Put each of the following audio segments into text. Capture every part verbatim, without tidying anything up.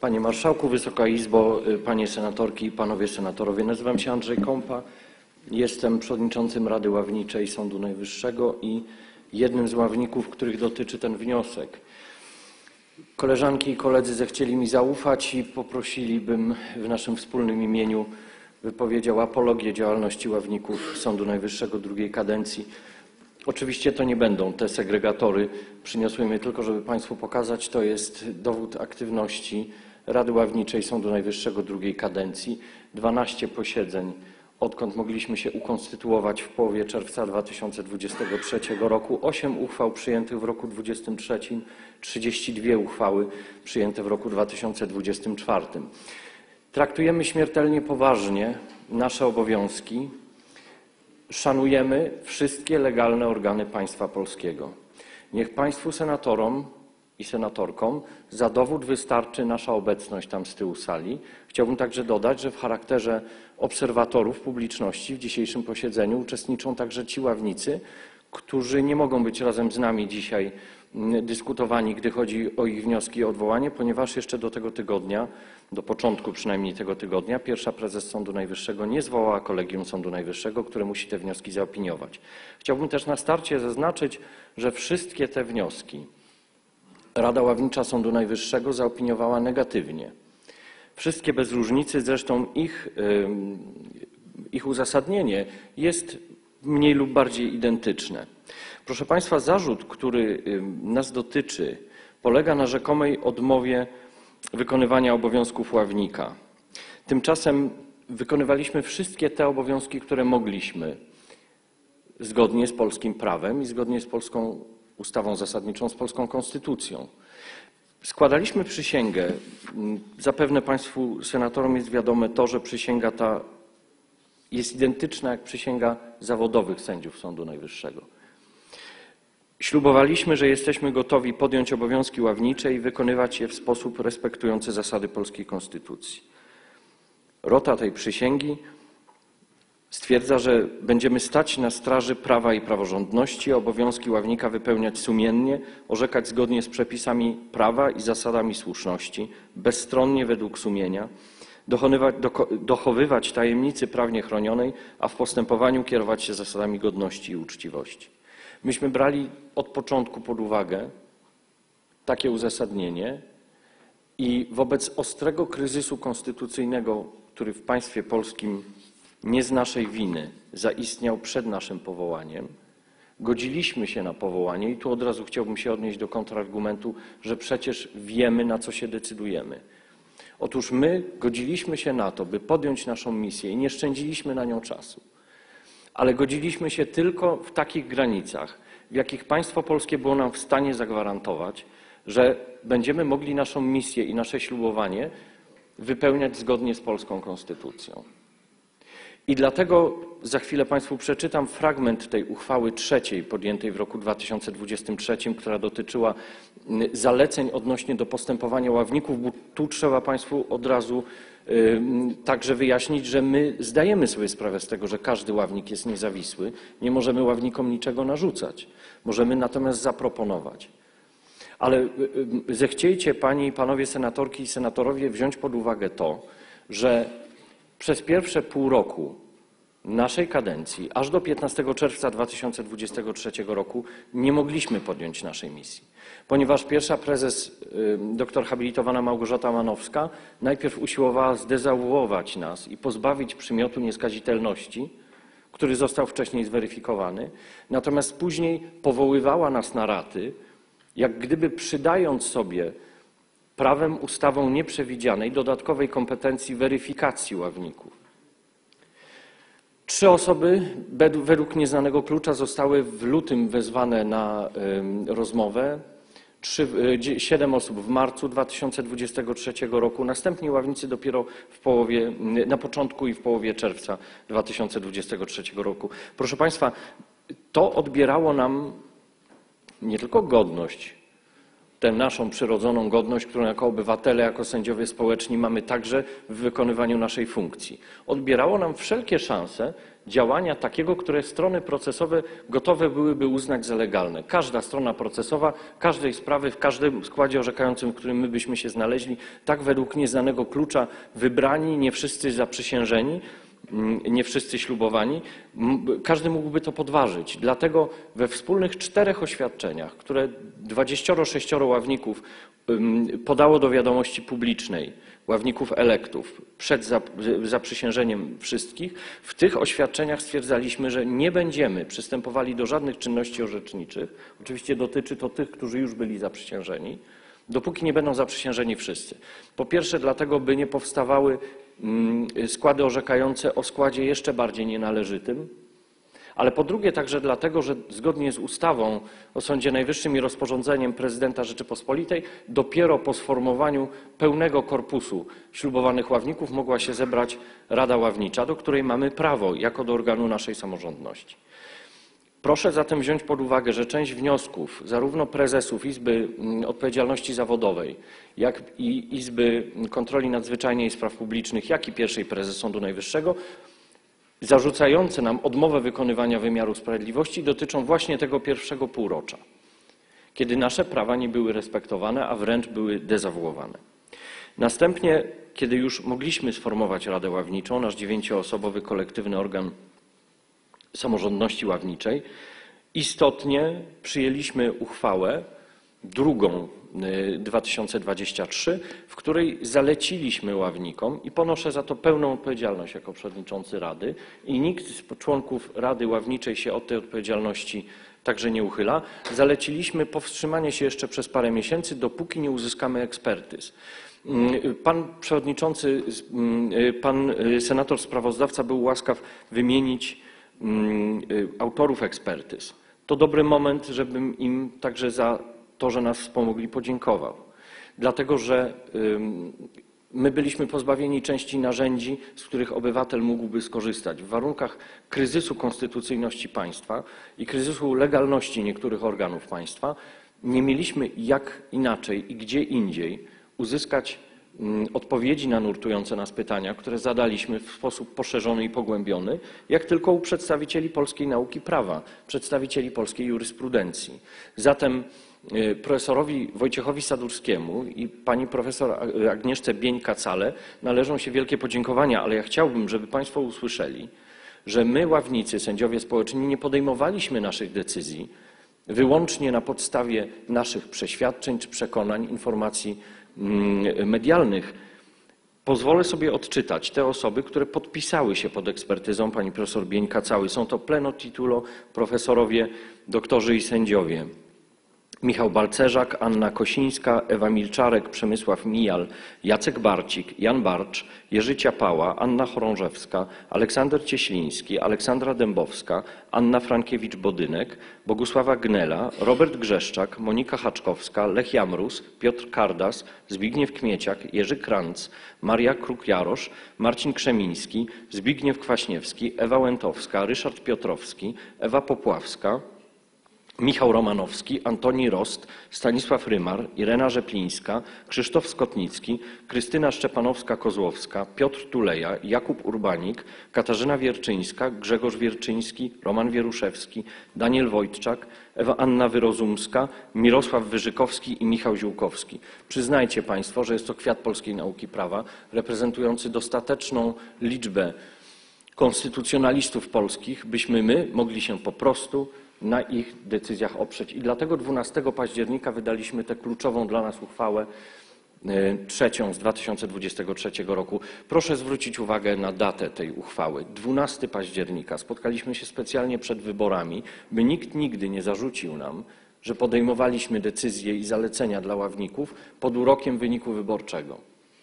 Panie Marszałku, Wysoka Izbo, Panie Senatorki i Panowie Senatorowie. Nazywam się Andrzej Kąpa, jestem przewodniczącym Rady Ławniczej Sądu Najwyższego i jednym z ławników, których dotyczy ten wniosek. Koleżanki i koledzy zechcieli mi zaufać i poprosili, bym w naszym wspólnym imieniu wypowiedział apologię działalności ławników Sądu Najwyższego drugiej kadencji. Oczywiście to nie będą te segregatory, przyniosłem je tylko, żeby Państwu pokazać, to jest dowód aktywności Rady Ławniczej Sądu Najwyższego drugiej kadencji. dwanaście posiedzeń, odkąd mogliśmy się ukonstytuować w połowie czerwca dwa tysiące dwudziestego trzeciego roku, osiem uchwał przyjętych w roku dwudziestym trzecim, trzydzieści dwie uchwały przyjęte w roku dwa tysiące dwudziestym czwartym. Traktujemy śmiertelnie poważnie nasze obowiązki. Szanujemy wszystkie legalne organy państwa polskiego. Niech Państwu senatorom i senatorkom za dowód wystarczy nasza obecność tam z tyłu sali. Chciałbym także dodać, że w charakterze obserwatorów publiczności w dzisiejszym posiedzeniu uczestniczą także ci ławnicy, którzy nie mogą być razem z nami dzisiaj dyskutowani, gdy chodzi o ich wnioski o odwołanie, ponieważ jeszcze do tego tygodnia, do początku przynajmniej tego tygodnia, pierwsza prezes Sądu Najwyższego nie zwołała kolegium Sądu Najwyższego, które musi te wnioski zaopiniować. Chciałbym też na starcie zaznaczyć, że wszystkie te wnioski Rada Ławnicza Sądu Najwyższego zaopiniowała negatywnie. Wszystkie bez różnicy, zresztą ich, ich uzasadnienie jest mniej lub bardziej identyczne. Proszę Państwa, zarzut, który nas dotyczy, polega na rzekomej odmowie wykonywania obowiązków ławnika. Tymczasem wykonywaliśmy wszystkie te obowiązki, które mogliśmy, zgodnie z polskim prawem i zgodnie z polską ustawą zasadniczą, z polską konstytucją. Składaliśmy przysięgę. Zapewne Państwu senatorom jest wiadome to, że przysięga ta jest identyczna jak przysięga zawodowych sędziów Sądu Najwyższego. Ślubowaliśmy, że jesteśmy gotowi podjąć obowiązki ławnicze i wykonywać je w sposób respektujący zasady polskiej konstytucji. Rota tej przysięgi stwierdza, że będziemy stać na straży prawa i praworządności, a obowiązki ławnika wypełniać sumiennie, orzekać zgodnie z przepisami prawa i zasadami słuszności, bezstronnie według sumienia, dochowywać tajemnicy prawnie chronionej, a w postępowaniu kierować się zasadami godności i uczciwości. Myśmy brali od początku pod uwagę takie uzasadnienie i wobec ostrego kryzysu konstytucyjnego, który w państwie polskim nie z naszej winy zaistniał przed naszym powołaniem, godziliśmy się na powołanie i tu od razu chciałbym się odnieść do kontrargumentu, że przecież wiemy, na co się decydujemy. Otóż my godziliśmy się na to, by podjąć naszą misję i nie szczędziliśmy na nią czasu. Ale godziliśmy się tylko w takich granicach, w jakich państwo polskie było nam w stanie zagwarantować, że będziemy mogli naszą misję i nasze ślubowanie wypełniać zgodnie z polską konstytucją. I dlatego za chwilę Państwu przeczytam fragment tej uchwały trzeciej podjętej w roku dwa tysiące dwudziestym trzecim, która dotyczyła zaleceń odnośnie do postępowania ławników, bo tu trzeba Państwu od razu także wyjaśnić, że my zdajemy sobie sprawę z tego, że każdy ławnik jest niezawisły. Nie możemy ławnikom niczego narzucać. Możemy natomiast zaproponować. Ale zechciejcie Panie i Panowie senatorki i senatorowie wziąć pod uwagę to, że przez pierwsze pół roku naszej kadencji, aż do piętnastego czerwca dwa tysiące dwudziestego trzeciego roku nie mogliśmy podjąć naszej misji, ponieważ pierwsza prezes doktor habilitowana Małgorzata Manowska najpierw usiłowała zdezawuować nas i pozbawić przymiotu nieskazitelności, który został wcześniej zweryfikowany, natomiast później powoływała nas na raty, jak gdyby przydając sobie prawem, ustawą nieprzewidzianej dodatkowej kompetencji weryfikacji ławników. Trzy osoby według nieznanego klucza zostały w lutym wezwane na rozmowę, Trzy, siedem osób w marcu dwa tysiące dwudziestego trzeciego roku, następni ławnicy dopiero w połowie, na początku i w połowie czerwca dwa tysiące dwudziestego trzeciego roku. Proszę Państwa, to odbierało nam nie tylko godność, tę naszą przyrodzoną godność, którą jako obywatele, jako sędziowie społeczni mamy także w wykonywaniu naszej funkcji. Odbierało nam wszelkie szanse działania takiego, które strony procesowe gotowe byłyby uznać za legalne. Każda strona procesowa, każdej sprawy, w każdym składzie orzekającym, w którym my byśmy się znaleźli, tak według nieznanego klucza wybrani, nie wszyscy zaprzysiężeni, nie wszyscy ślubowani, każdy mógłby to podważyć. Dlatego we wspólnych czterech oświadczeniach, które dwudziestu sześciu ławników podało do wiadomości publicznej, ławników elektów, przed zaprzysiężeniem wszystkich, w tych oświadczeniach stwierdzaliśmy, że nie będziemy przystępowali do żadnych czynności orzeczniczych. Oczywiście dotyczy to tych, którzy już byli zaprzysiężeni, dopóki nie będą zaprzysiężeni wszyscy. Po pierwsze dlatego, by nie powstawały składy orzekające o składzie jeszcze bardziej nienależytym, ale po drugie także dlatego, że zgodnie z ustawą o Sądzie Najwyższym i rozporządzeniem prezydenta Rzeczypospolitej dopiero po sformowaniu pełnego korpusu ślubowanych ławników mogła się zebrać Rada Ławnicza, do której mamy prawo jako do organu naszej samorządności. Proszę zatem wziąć pod uwagę, że część wniosków zarówno prezesów Izby Odpowiedzialności Zawodowej, jak i Izby Kontroli Nadzwyczajnej i Spraw Publicznych, jak i pierwszej prezes Sądu Najwyższego zarzucające nam odmowę wykonywania wymiaru sprawiedliwości dotyczą właśnie tego pierwszego półrocza, kiedy nasze prawa nie były respektowane, a wręcz były dezawuowane. Następnie, kiedy już mogliśmy sformować Radę Ławniczą, nasz dziewięcioosobowy kolektywny organ samorządności ławniczej, istotnie przyjęliśmy uchwałę drugą dwa tysiące dwudziestą trzecią, w której zaleciliśmy ławnikom i ponoszę za to pełną odpowiedzialność jako przewodniczący Rady i nikt z członków Rady Ławniczej się od tej odpowiedzialności także nie uchyla. Zaleciliśmy powstrzymanie się jeszcze przez parę miesięcy, dopóki nie uzyskamy ekspertyz. Pan przewodniczący, pan senator sprawozdawca był łaskaw wymienić autorów ekspertyz. To dobry moment, żebym im także za to, że nas wspomogli, podziękował. Dlatego, że my byliśmy pozbawieni części narzędzi, z których obywatel mógłby skorzystać. W warunkach kryzysu konstytucyjności państwa i kryzysu legalności niektórych organów państwa nie mieliśmy jak inaczej i gdzie indziej uzyskać odpowiedzi na nurtujące nas pytania, które zadaliśmy w sposób poszerzony i pogłębiony, jak tylko u przedstawicieli polskiej nauki prawa, przedstawicieli polskiej jurysprudencji. Zatem profesorowi Wojciechowi Sadurskiemu i pani profesor Agnieszce Bień-Kacale należą się wielkie podziękowania, ale ja chciałbym, żeby państwo usłyszeli, że my, ławnicy, sędziowie społeczni, nie podejmowaliśmy naszych decyzji wyłącznie na podstawie naszych przeświadczeń czy przekonań, informacji medialnych. Pozwolę sobie odczytać te osoby, które podpisały się pod ekspertyzą pani profesor Bień-Kacały. Są to pleno titulo profesorowie, doktorzy i sędziowie: Michał Balcerzak, Anna Kosińska, Ewa Milczarek, Przemysław Mijal, Jacek Barcik, Jan Barcz, Jerzy Ciapała, Anna Chorążewska, Aleksander Cieśliński, Aleksandra Dębowska, Anna Frankiewicz-Bodynek, Bogusława Gnela, Robert Grzeszczak, Monika Haczkowska, Lech Jamrus, Piotr Kardas, Zbigniew Kmieciak, Jerzy Kranc, Maria Kruk-Jarosz, Marcin Krzemiński, Zbigniew Kwaśniewski, Ewa Łętowska, Ryszard Piotrowski, Ewa Popławska, Michał Romanowski, Antoni Rost, Stanisław Rymar, Irena Rzeplińska, Krzysztof Skotnicki, Krystyna Szczepanowska-Kozłowska, Piotr Tuleja, Jakub Urbanik, Katarzyna Wierczyńska, Grzegorz Wierczyński, Roman Wieruszewski, Daniel Wojtczak, Ewa Anna Wyrozumska, Mirosław Wyżykowski i Michał Ziółkowski. Przyznajcie państwo, że jest to kwiat polskiej nauki prawa, reprezentujący dostateczną liczbę konstytucjonalistów polskich, byśmy my mogli się po prostu na ich decyzjach oprzeć. I dlatego dwunastego października wydaliśmy tę kluczową dla nas uchwałę trzecią z dwa tysiące dwudziestego trzeciego roku. Proszę zwrócić uwagę na datę tej uchwały. dwunastego października. Spotkaliśmy się specjalnie przed wyborami, by nikt nigdy nie zarzucił nam, że podejmowaliśmy decyzje i zalecenia dla ławników pod urokiem wyniku wyborczego.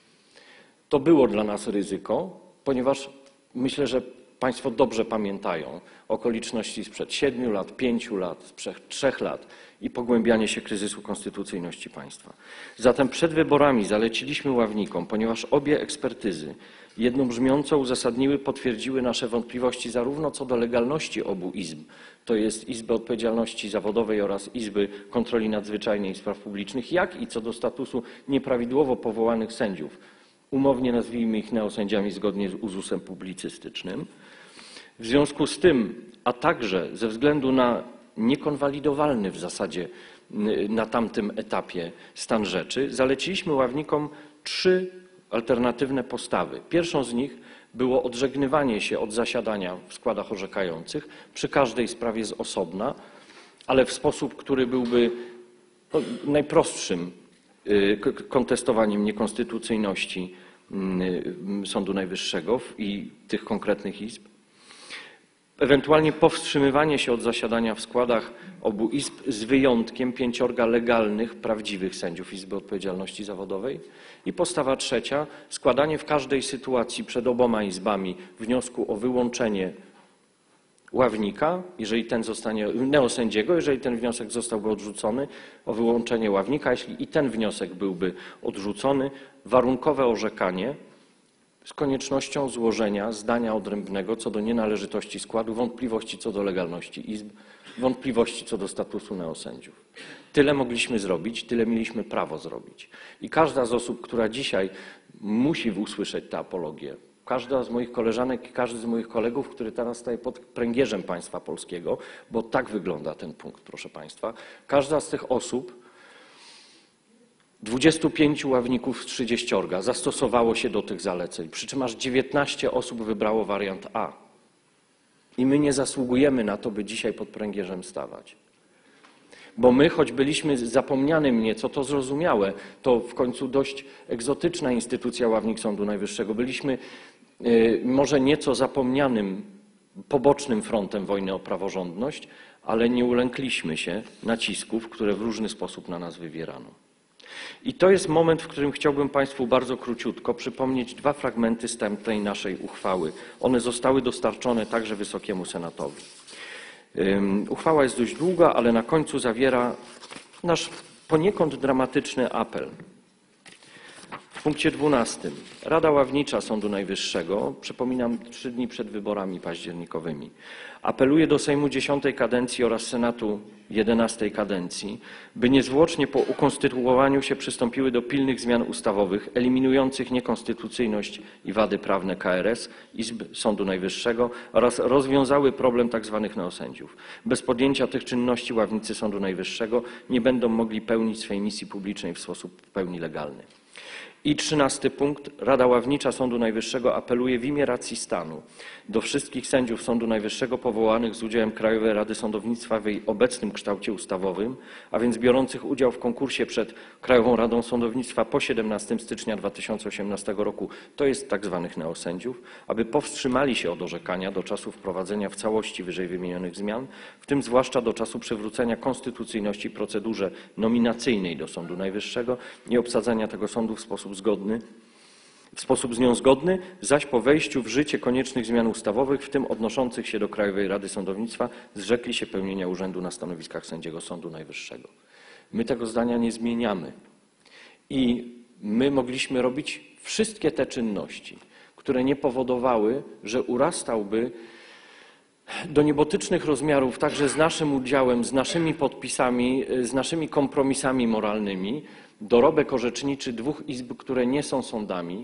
To było dla nas ryzyko, ponieważ myślę, że państwo dobrze pamiętają okoliczności sprzed siedmiu lat, pięciu lat, sprzed trzech lat i pogłębianie się kryzysu konstytucyjności państwa. Zatem przed wyborami zaleciliśmy ławnikom, ponieważ obie ekspertyzy jednobrzmiąco uzasadniły, potwierdziły nasze wątpliwości zarówno co do legalności obu izb, to jest Izby Odpowiedzialności Zawodowej oraz Izby Kontroli Nadzwyczajnej i Spraw Publicznych, jak i co do statusu nieprawidłowo powołanych sędziów. Umownie nazwijmy ich neosędziami zgodnie z uzusem publicystycznym. W związku z tym, a także ze względu na niekonwalidowalny w zasadzie na tamtym etapie stan rzeczy, zaleciliśmy ławnikom trzy alternatywne postawy. Pierwszą z nich było odżegnywanie się od zasiadania w składach orzekających przy każdej sprawie z osobna, ale w sposób, który byłby no, najprostszym kontestowaniem niekonstytucyjności Sądu Najwyższego i tych konkretnych izb. Ewentualnie powstrzymywanie się od zasiadania w składach obu izb z wyjątkiem pięciorga legalnych, prawdziwych sędziów Izby Odpowiedzialności Zawodowej. I postawa trzecia, składanie w każdej sytuacji przed oboma izbami wniosku o wyłączenie ławnika, jeżeli ten zostanie, neosędziego, jeżeli ten wniosek zostałby odrzucony, o wyłączenie ławnika, jeśli i ten wniosek byłby odrzucony, warunkowe orzekanie z koniecznością złożenia zdania odrębnego co do nienależytości składu, wątpliwości co do legalności izb, wątpliwości co do statusu neosędziów. Tyle mogliśmy zrobić, tyle mieliśmy prawo zrobić. I każda z osób, która dzisiaj musi usłyszeć tę apologię, każda z moich koleżanek i każdy z moich kolegów, który teraz staje pod pręgierzem państwa polskiego, bo tak wygląda ten punkt, proszę państwa, każda z tych osób, dwudziestu pięciu ławników z trzydziestorga zastosowało się do tych zaleceń, przy czym aż dziewiętnaście osób wybrało wariant A. I my nie zasługujemy na to, by dzisiaj pod pręgierzem stawać. Bo my, choć byliśmy zapomnianym nieco, to zrozumiałe, to w końcu dość egzotyczna instytucja ławnik Sądu Najwyższego, byliśmy y, może nieco zapomnianym, pobocznym frontem wojny o praworządność, ale nie ulękliśmy się nacisków, które w różny sposób na nas wywierano. I to jest moment, w którym chciałbym Państwu bardzo króciutko przypomnieć dwa fragmenty z tej naszej uchwały. One zostały dostarczone także Wysokiemu Senatowi. Uchwała jest dość długa, ale na końcu zawiera nasz poniekąd dramatyczny apel. W punkcie dwunastym. Rada Ławnicza Sądu Najwyższego, przypominam, trzy dni przed wyborami październikowymi, apeluje do Sejmu dziesiątej kadencji oraz Senatu jedenastej kadencji, by niezwłocznie po ukonstytuowaniu się przystąpiły do pilnych zmian ustawowych eliminujących niekonstytucyjność i wady prawne K R S, Izb Sądu Najwyższego oraz rozwiązały problem tzw. neosędziów. Bez podjęcia tych czynności ławnicy Sądu Najwyższego nie będą mogli pełnić swej misji publicznej w sposób w pełni legalny. I trzynasty punkt. Rada Ławnicza Sądu Najwyższego apeluje w imię racji stanu do wszystkich sędziów Sądu Najwyższego powołanych z udziałem Krajowej Rady Sądownictwa w jej obecnym kształcie ustawowym, a więc biorących udział w konkursie przed Krajową Radą Sądownictwa po siedemnastego stycznia dwa tysiące osiemnastego roku, to jest tak zwanych neosędziów, aby powstrzymali się od orzekania do czasu wprowadzenia w całości wyżej wymienionych zmian, w tym zwłaszcza do czasu przywrócenia konstytucyjności procedurze nominacyjnej do Sądu Najwyższego i obsadzenia tego sądu w sposób zgodny, w sposób z nią zgodny, zaś po wejściu w życie koniecznych zmian ustawowych, w tym odnoszących się do Krajowej Rady Sądownictwa, zrzekli się pełnienia urzędu na stanowiskach sędziego Sądu Najwyższego. My tego zdania nie zmieniamy i my mogliśmy robić wszystkie te czynności, które nie powodowały, że urastałby do niebotycznych rozmiarów, także z naszym udziałem, z naszymi podpisami, z naszymi kompromisami moralnymi, dorobek orzeczniczy dwóch izb, które nie są sądami,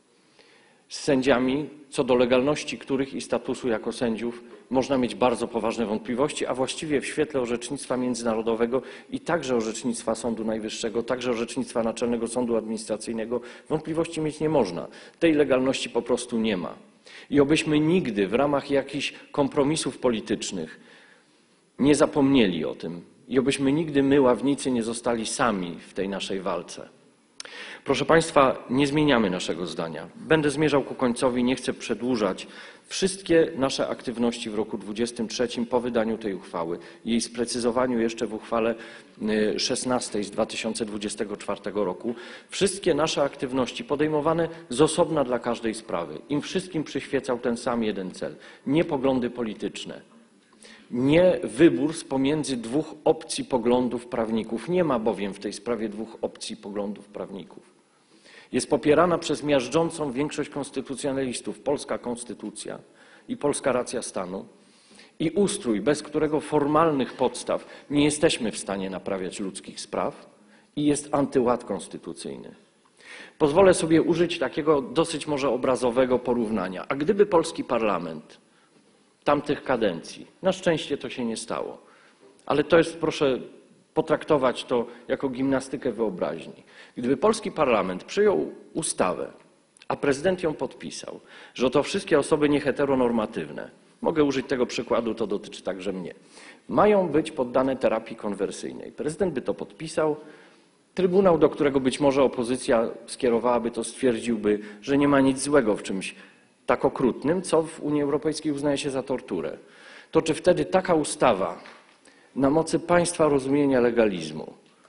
z sędziami, co do legalności których i statusu jako sędziów można mieć bardzo poważne wątpliwości, a właściwie w świetle orzecznictwa międzynarodowego i także orzecznictwa Sądu Najwyższego, także orzecznictwa Naczelnego Sądu Administracyjnego wątpliwości mieć nie można. Tej legalności po prostu nie ma. I obyśmy nigdy w ramach jakichś kompromisów politycznych nie zapomnieli o tym i obyśmy nigdy my, ławnicy, nie zostali sami w tej naszej walce. Proszę Państwa, nie zmieniamy naszego zdania. Będę zmierzał ku końcowi, nie chcę przedłużać. Wszystkie nasze aktywności w roku dwudziestym trzecim po wydaniu tej uchwały, jej sprecyzowaniu jeszcze w uchwale szesnastej z dwa tysiące dwudziestego czwartego roku, wszystkie nasze aktywności podejmowane z osobna dla każdej sprawy. Im wszystkim przyświecał ten sam jeden cel. Nie poglądy polityczne. Nie wybór z pomiędzy dwóch opcji poglądów prawników. Nie ma bowiem w tej sprawie dwóch opcji poglądów prawników. Jest popierana przez miażdżącą większość konstytucjonalistów polska konstytucja i polska racja stanu i ustrój, bez którego formalnych podstaw nie jesteśmy w stanie naprawiać ludzkich spraw i jest antyład konstytucyjny. Pozwolę sobie użyć takiego dosyć może obrazowego porównania. A gdyby polski parlament tamtych kadencji. Na szczęście to się nie stało. Ale to jest, proszę potraktować to jako gimnastykę wyobraźni. Gdyby polski parlament przyjął ustawę, a prezydent ją podpisał, że to wszystkie osoby nieheteronormatywne, mogę użyć tego przykładu, to dotyczy także mnie, mają być poddane terapii konwersyjnej. Prezydent by to podpisał, trybunał, do którego być może opozycja skierowałaby to, stwierdziłby, że nie ma nic złego w czymś tak okrutnym, co w Unii Europejskiej uznaje się za torturę. To czy wtedy taka ustawa na mocy państwa rozumienia legalizmu,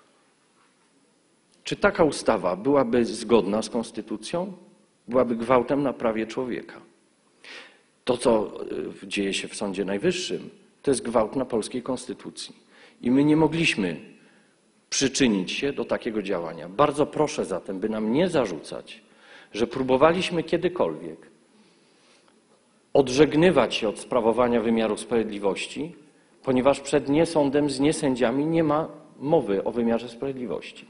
czy taka ustawa byłaby zgodna z konstytucją? Byłaby gwałtem na prawie człowieka. To, co dzieje się w Sądzie Najwyższym, to jest gwałt na polskiej konstytucji. I my nie mogliśmy przyczynić się do takiego działania. Bardzo proszę zatem, by nam nie zarzucać, że próbowaliśmy kiedykolwiek odżegnywać się od sprawowania wymiaru sprawiedliwości, ponieważ przed nie sądem z niesędziami nie ma mowy o wymiarze sprawiedliwości.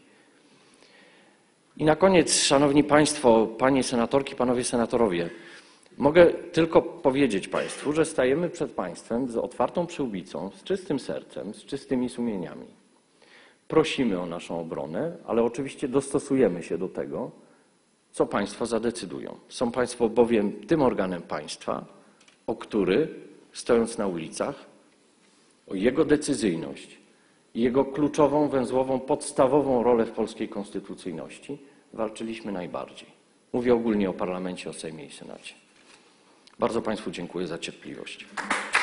I na koniec, szanowni państwo, panie senatorki, panowie senatorowie, mogę tylko powiedzieć państwu, że stajemy przed państwem z otwartą przyłbicą, z czystym sercem, z czystymi sumieniami. Prosimy o naszą obronę, ale oczywiście dostosujemy się do tego, co państwo zadecydują. Są państwo bowiem tym organem państwa, o który, stojąc na ulicach, o jego decyzyjność i jego kluczową, węzłową, podstawową rolę w polskiej konstytucyjności walczyliśmy najbardziej. Mówię ogólnie o parlamencie, o Sejmie i Senacie. Bardzo państwu dziękuję za cierpliwość.